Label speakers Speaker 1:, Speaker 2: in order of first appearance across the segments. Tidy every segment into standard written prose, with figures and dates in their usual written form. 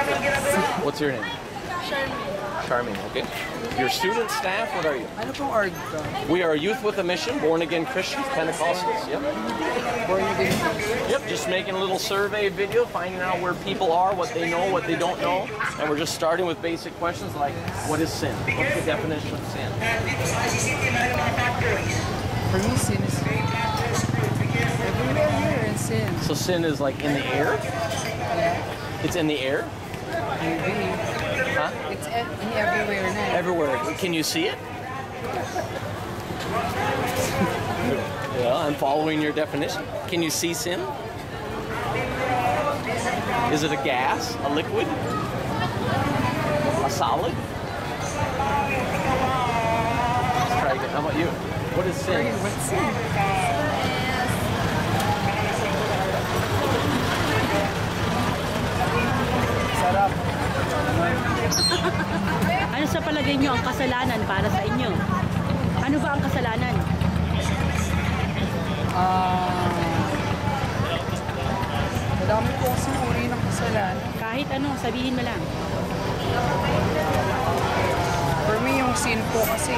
Speaker 1: What's your name? Charmaine, okay. Your student, staff, what are you?
Speaker 2: Ano pong org ka?
Speaker 1: We are Youth with a Mission, born-again Christians, Pentecostals, yep.
Speaker 2: Born-again?
Speaker 1: Yep, just making a little survey video, finding out where people are, what they know, what they don't know. And we're just starting with basic questions like, what is sin? What's the definition of sin?
Speaker 2: For me, sin is everywhere here in sin.
Speaker 1: So sin is like in the air?
Speaker 2: Yeah.
Speaker 1: It's in the air?
Speaker 2: Maybe.
Speaker 1: Huh?
Speaker 2: It's in everywhere now.
Speaker 1: Everywhere. Can you see it? Yeah, I'm following your definition. Can you see sin? Is it a gas, a liquid, a solid? Let's try again. How about you? What is sin?
Speaker 2: What's sin? Sarap.
Speaker 3: Ano sa palagay nyo ang kasalanan para sa inyo? Ano ba ang kasalanan?
Speaker 2: Madami po kasi uri ng kasalanan.
Speaker 3: Kahit ano, sabihin mo lang.
Speaker 2: For me, yung sin po kasi,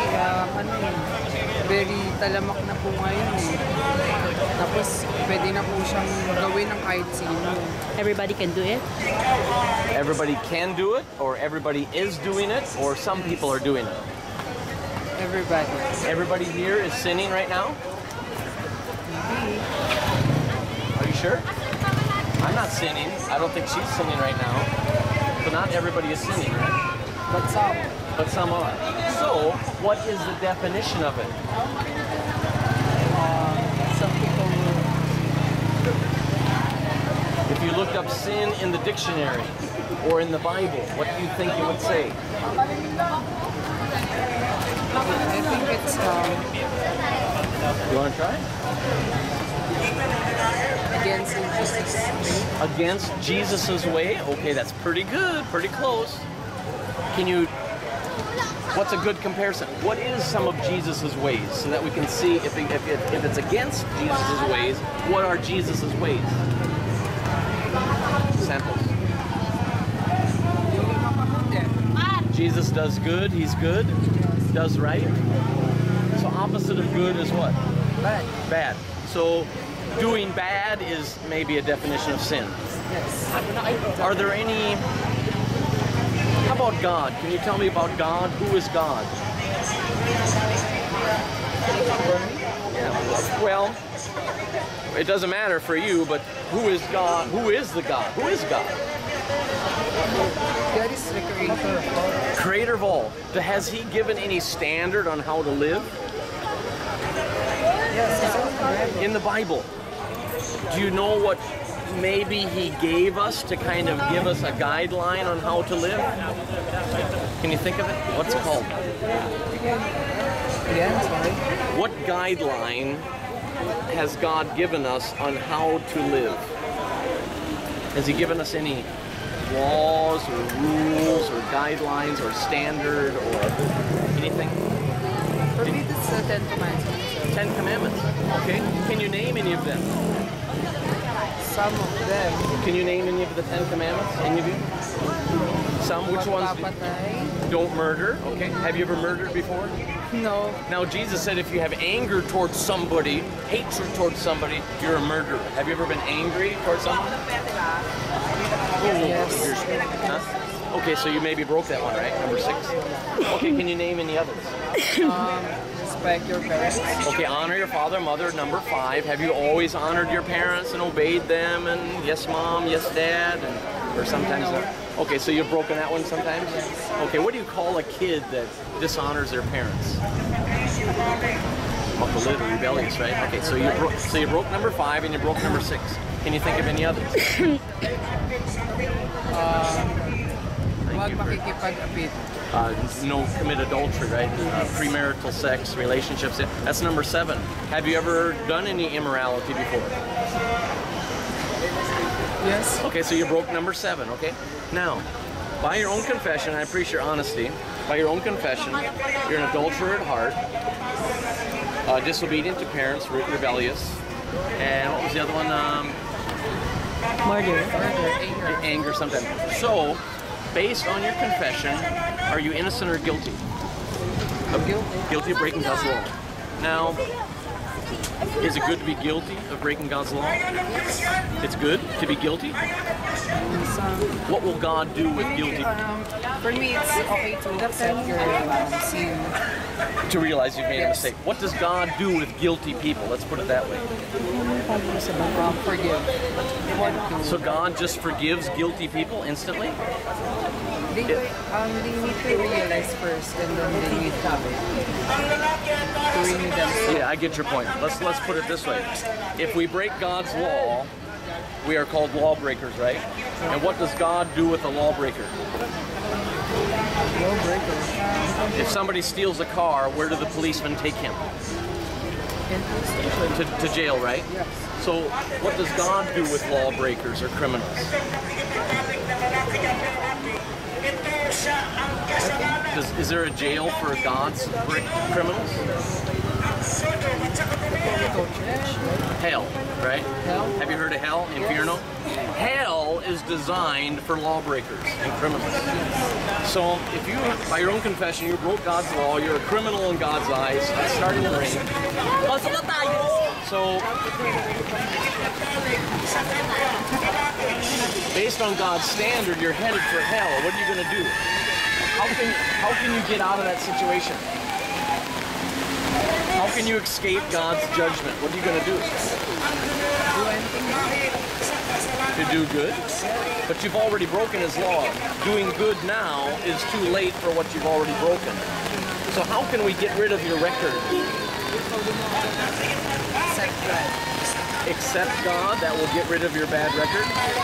Speaker 2: very talamak na po ngayon eh. Tapos, pwede na po siyang gawin ng kahit sino.
Speaker 3: Everybody can do it?
Speaker 1: Everybody can do it, or everybody is doing it, or some people are doing it.
Speaker 2: Everybody.
Speaker 1: Everybody here is sinning right now? Are you sure? I'm not sinning. I don't think she's sinning right now. But not everybody is sinning, right?
Speaker 2: But some.
Speaker 1: But some are. So, what is the definition of it?
Speaker 2: Some people will.
Speaker 1: If you looked up sin in the dictionary or in the Bible, what do you think you would say?
Speaker 2: I think it's
Speaker 1: You want to try?
Speaker 2: against Jesus' way.
Speaker 1: Against Jesus's way? Okay, that's pretty good, pretty close. Can you, what's a good comparison? What is some of Jesus's ways so that we can see if it's against Jesus's ways, what are Jesus's ways? Samples. Jesus does good, he's good, does right. So opposite of good is what?
Speaker 2: Bad.
Speaker 1: Bad. So doing bad is maybe a definition of sin.
Speaker 2: Yes.
Speaker 1: Are there any, how about God? Can you tell me about God? Who is God? Yeah. Well, it doesn't matter for you, but who is God? Who is the God? Who is God?
Speaker 2: God is the creator of all.
Speaker 1: Creator of all. Has he given any standard on how to live?
Speaker 2: Yes.
Speaker 1: In the Bible, do you know what maybe he gave us to kind of give us a guideline on how to live? Can you think of it? What's it called?
Speaker 2: Yeah, sorry.
Speaker 1: What guideline has God given us on how to live? Has he given us any laws or rules or guidelines or standard or anything?
Speaker 2: For me, it's the 10 Commandments.
Speaker 1: 10 Commandments. Okay. Can you name any of them?
Speaker 2: Some of them.
Speaker 1: Can you name any of the 10 Commandments? Any of you? Some? Which ones?
Speaker 2: Magpapatay.
Speaker 1: Don't murder. Okay. Have you ever murdered before?
Speaker 2: No.
Speaker 1: Now, Jesus said if you have anger towards somebody, hatred towards somebody, you're a murderer. Have you ever been angry towards someone?
Speaker 2: Yes.
Speaker 1: Huh? Okay, so you maybe broke that one, right? Number 6. Okay, can you name any others?
Speaker 2: Respect your parents.
Speaker 1: Okay, honor your father and mother. Number 5. Have you always honored your parents and obeyed them? And yes, mom, yes, dad, or sometimes not? Okay, so you've broken that one sometimes? Okay, what do you call a kid that dishonors their parents? Little rebellious, right? Okay, so you broke number 5 and you broke number 6. Can you think of any others?
Speaker 2: Huwag makikipag-apit.
Speaker 1: No commit adultery, right? Premarital sex, relationships. That's number 7. Have you ever done any immorality before?
Speaker 2: Yes.
Speaker 1: Okay, so you broke number 7, okay? Now, by your own confession, I appreciate your honesty, by your own confession, you're an adulterer at heart, disobedient to parents, rebellious, and what was the other one?
Speaker 3: Murder.
Speaker 1: Anger sometimes. So, based on your confession, are you innocent or guilty? Guilty of breaking God's law. Now, is it good to be guilty of breaking God's law? It's good to be guilty? What will God do with guilty?
Speaker 2: For me, it's okay to accept your sin.
Speaker 1: To realize you've made a mistake. What does God do with guilty people? Let's put it that way.
Speaker 2: Forgive.
Speaker 1: So God just forgives guilty people instantly?
Speaker 2: They need to realize first, and then they need to renew themselves.
Speaker 1: Yeah, I get your point. Let's put it this way. If we break God's law, we are called lawbreakers, right? And what does God do with a lawbreaker? If somebody steals a car, where do the policemen take him? To jail, right?
Speaker 2: Yes.
Speaker 1: So what does God do with lawbreakers or criminals? Is there a jail for God's criminals? Hell, right?
Speaker 2: Hell?
Speaker 1: Have you heard of hell, Inferno? Hell is designed for lawbreakers and criminals. So if you, by your own confession, you broke God's law, you're a criminal in God's eyes, it's starting to rain. So, based on God's standard, you're headed for hell. What are you going to do? How can you get out of that situation? How can you escape God's judgment? What are you going to do? To do good? But you've already broken His law. Doing good now is too late for what you've already broken. So how can we get rid of your record? Accept God, that will get rid of your bad record?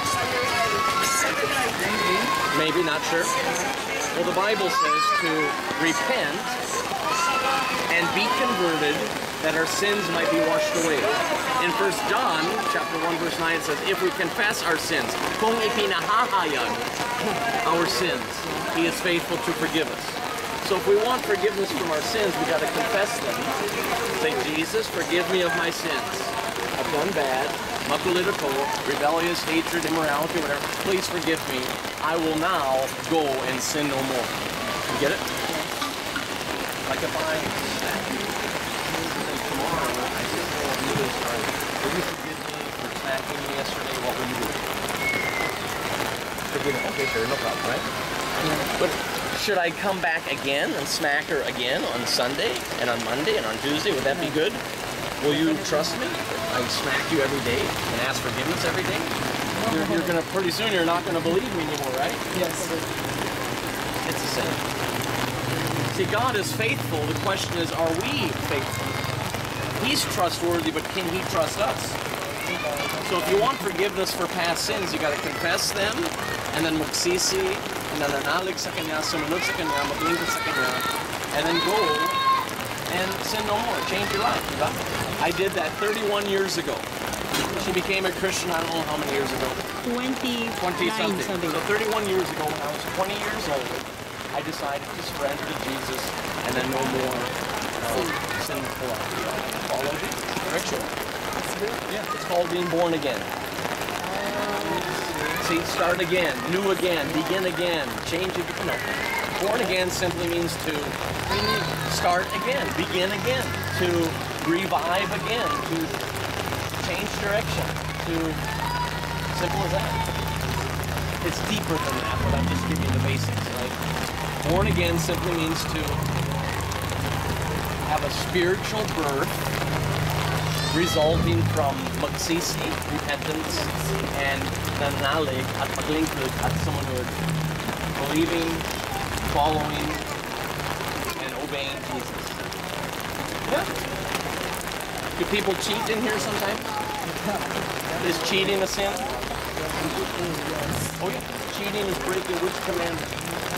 Speaker 1: Maybe, not sure. Well, the Bible says to repent and be converted that our sins might be washed away. In 1 John chapter 1 verse 9 it says, if we confess our sins, kung ipinahahayan our sins, He is faithful to forgive us. So if we want forgiveness from our sins, we got to confess them. Say, Jesus, forgive me of my sins. I've done bad, makulitako, rebellious, hatred, immorality, whatever. Please forgive me. I will now go and sin no more. You get it? Like if I tomorrow, I just will do this, will you forgive me for smacking me yesterday? What will you do? Forgive me. Okay, sure, no problem, right? But should I come back again and smack her again on Sunday and on Monday and on Tuesday? Would that be good? Will you trust me? I smack you every day and ask forgiveness every day? You're gonna, pretty soon you're not gonna believe me anymore, right?
Speaker 2: Yes.
Speaker 1: It's a sin. See, God is faithful. The question is, are we faithful? He's trustworthy, but can He trust us? So if you want forgiveness for past sins, you gotta confess them, and then magsisi, nananalig sa Kanya, sumunod sa Kanya, maglingkod sa Kanya, and then go and sin no more. Change your life, diba? I did that 31 years ago. She became a Christian, I don't know how many years ago.
Speaker 3: 20
Speaker 1: something.
Speaker 3: something.
Speaker 1: So 31 years ago, when I was 20 years old, I decided to surrender to Jesus and then no more sinful life. Follow Jesus. Right, sure. Yeah, it's called being born again. See, start again, new again, begin again, change again. No. Born again simply means to start again, begin again, to revive again, to change direction, to simple as that. It's deeper than that, but I'm just giving you the basics, right? Born again simply means to have a spiritual birth resulting from magsisi, repentance, and nanalig at maglingkod at sumunod, believing, following, and obeying Jesus. Yeah. Do people cheat in here sometimes? Is cheating a sin? Oh yeah. Cheating is breaking which commandment?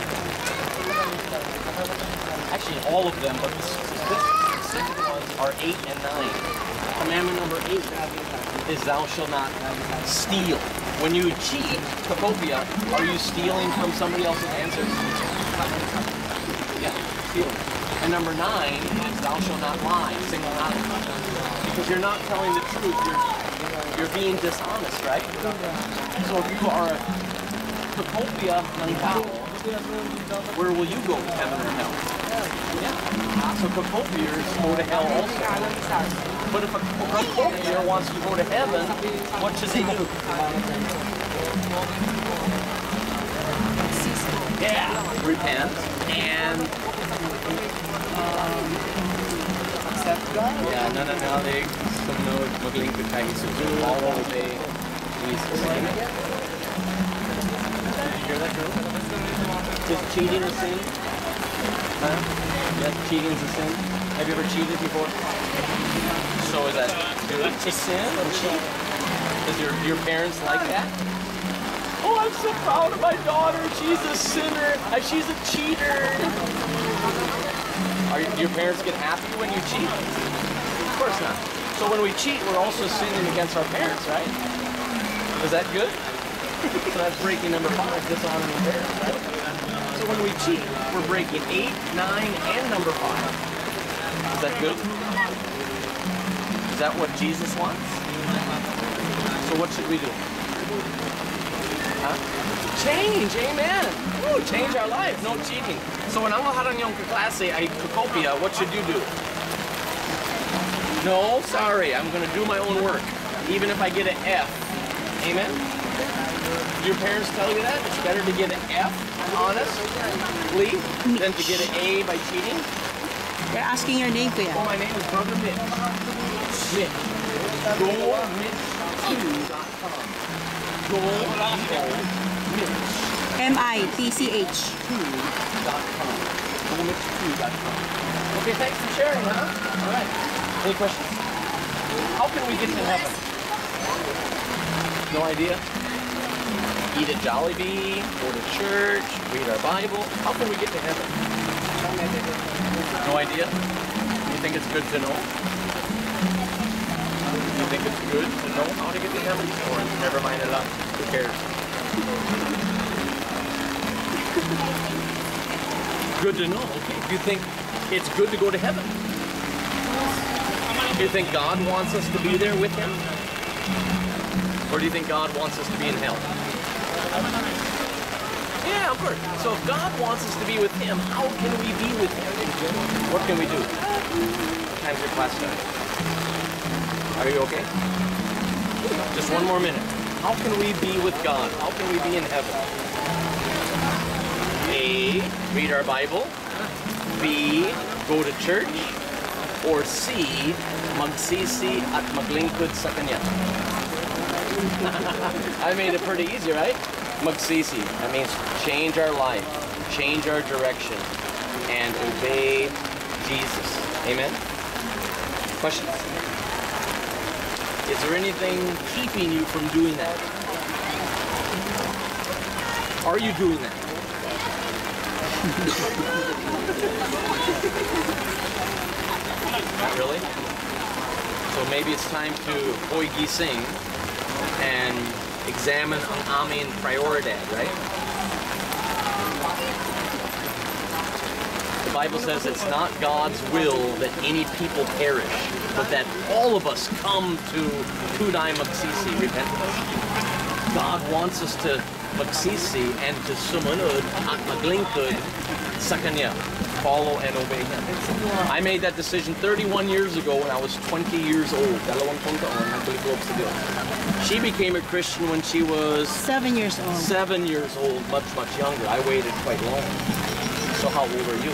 Speaker 1: Actually, all of them, but the specific ones are 8 and 9. Commandment number 8 is thou shalt not steal. When you cheat, kapopia, are you stealing from somebody else's answers? Yeah, stealing. And number 9 is thou shalt not lie, single lie. Because you're not telling the truth. You're being dishonest, right? So if you are a Kakopia ng tao, where will you go, heaven or hell? Yeah. So Kakopiers go to hell also. But if a Kakopier wants to go to heaven, what should they do? Yeah, repent and accept God. Yeah, nananalig, sumunod, maglingkod kay Jesus, follow, obey Jesus. Amen. Did you hear that, girl? Is cheating a sin? Huh? Yeah, cheating is a sin. Have you ever cheated before? So is that good to sin and cheat? Does your parents like that? Oh, I'm so proud of my daughter. She's a sinner. She's a cheater. Your parents get happy when you cheat? Of course not. So when we cheat, we're also sinning against our parents, right? Is that good? So that's breaking number 5, dishonoring the parents, right? So when we cheat, we're breaking 8, 9, and number 5. Is that good? Is that what Jesus wants? So what should we do? Huh? Change, amen. Woo, change our life, no cheating. So when ang harang yung kaklase ay Kakopia, what should you do? No, sorry, I'm going to do my own work, even if I get an F. Amen? Your parents tell you that? It's better to get an F, honestly, than to get an A by cheating?
Speaker 3: They're asking your name, Kuya.
Speaker 1: Oh, my name is Brother Mitch. Mitch. GoMitch2.com. GoMitch.
Speaker 3: M-I-T-C-H.
Speaker 1: 2.com. GoMitch2.com. Okay, thanks for sharing, huh? All right. Any questions? How can we get to heaven? No idea? Eat at Jollibee, go to church, read our Bible. How can we get to heaven? No idea? You think it's good to know? You think it's good to know how to get to heaven? Or never mind it up? Who cares? Good to know, okay. Do you think it's good to go to heaven? Do you think God wants us to be there with Him? Or do you think God wants us to be in hell? Yeah, of course. So if God wants us to be with Him, how can we be with Him? What can we do? What time's your class start? Are you okay? Just one more minute. How can we be with God? How can we be in heaven? A, read our Bible. B, go to church. Or C, magsisi at maglingkod sa Kanya. I made it pretty easy, right? Magsisi. That means change our life, change our direction, and obey Jesus. Amen? Questions? Is there anything keeping you from doing that? Are you doing that? Not really? So maybe it's time to hoy gising and examine ang aming prioridad, right? The Bible says it's not God's will that any people perish, but that all of us come to tunay magsisi, repentance. God wants us to magsisi and to sumunod at maglingkod sa Kanya. Follow and obey Him. I made that decision 31 years ago when I was 20 years old. She became a Christian when she was
Speaker 3: 7 years old.
Speaker 1: 7 years old, much younger. I waited quite long. So how old are you?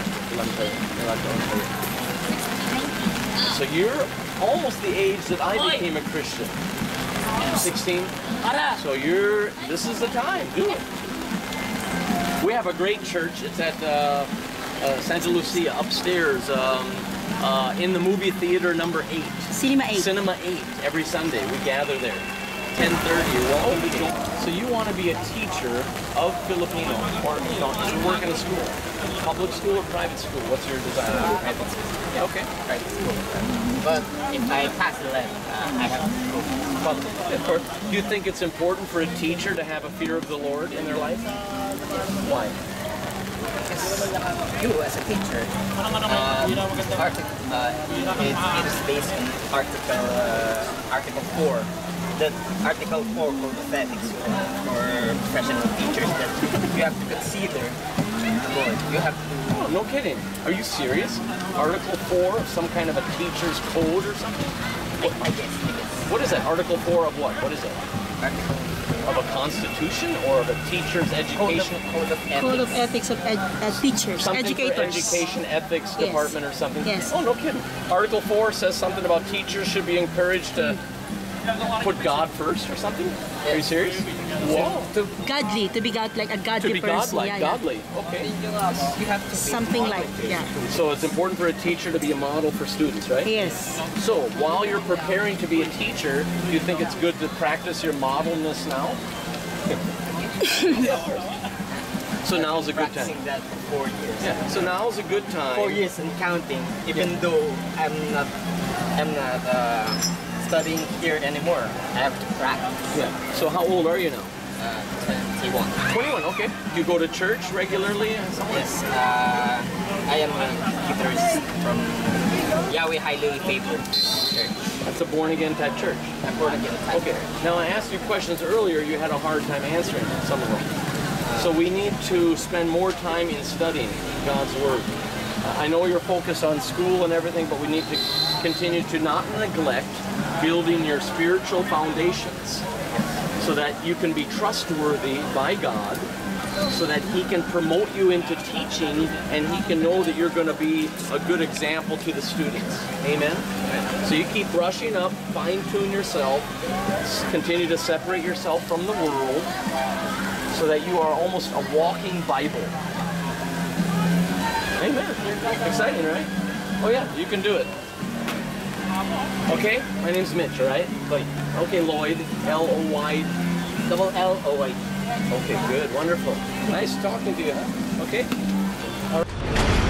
Speaker 1: So you're almost the age that I became a Christian. 16? So this is the time. Do it. We have a great church. It's at Santa Lucia, upstairs, in the movie theater number 8.
Speaker 3: Cinema 8.
Speaker 1: Cinema 8, every Sunday. We gather there. 10:30. So you want to be a teacher of Filipino, or you work in a school, public school or private school? What's your desire?
Speaker 4: Private school.
Speaker 1: Yeah, okay.
Speaker 4: Private school. But if I pass the level, I have to go public.
Speaker 1: Of course. Do you think it's important for a teacher to have a fear of the Lord in their life? Why?
Speaker 4: You as a teacher, it is based on Article 4 the Article 4 Code of Ethics for professional teachers that you have to consider the Lord. You have to.
Speaker 1: Oh, no kidding. Are you serious? Article 4 of some kind of a teacher's code or something?
Speaker 4: I guess.
Speaker 1: What is that? Article 4 of what? What is it?
Speaker 4: Article
Speaker 1: Of a constitution or of a teacher's education?
Speaker 3: Code of ethics of teachers,
Speaker 1: Something
Speaker 3: educators.
Speaker 1: for education ethics
Speaker 3: Yes.
Speaker 1: department or something?
Speaker 3: Yes.
Speaker 1: Oh, no kidding. Article 4 says something about teachers should be encouraged to put God first or something? Are you serious? Whoa.
Speaker 3: Godly, to be God, like a
Speaker 1: To
Speaker 3: godly
Speaker 1: be
Speaker 3: person.
Speaker 1: godlike,
Speaker 3: Yeah, yeah.
Speaker 1: godly. Okay.
Speaker 4: You have to.
Speaker 3: Something like, yeah.
Speaker 1: So it's important for a teacher to be a model for students, right?
Speaker 3: Yes.
Speaker 1: So while you're preparing to be a teacher, do you think it's good to practice your modelness now? So now's a good time.
Speaker 4: Practicing that for 4 years.
Speaker 1: Yeah. So now's a good time.
Speaker 4: 4 years and counting. Even though I'm not studying here anymore, I have to practice.
Speaker 1: Yeah. So how old are you now?
Speaker 4: 21.
Speaker 1: 21. Okay. Do you go to church regularly?
Speaker 4: Yes, I am a guitarist from Yahweh Highly Favored Church.
Speaker 1: That's a born again type church.
Speaker 4: I'm born again.
Speaker 1: Okay. Now I asked you questions earlier. You had a hard time answering some of them. So we need to spend more time in studying God's Word. I know you're focused on school and everything, but we need to continue to not neglect building your spiritual foundations so that you can be trustworthy by God, so that He can promote you into teaching and He can know that you're going to be a good example to the students. Amen? So you keep brushing up, fine-tune yourself, continue to separate yourself from the world so that you are almost a walking Bible. Amen. Exciting, right? Oh yeah, you can do it. Okay, my name's Mitch, all right? Lloyd. Okay, Lloyd, L-O-Y.
Speaker 4: Double L-O-Y.
Speaker 1: Okay, good, wonderful. Nice talking to you, huh? Okay. All right.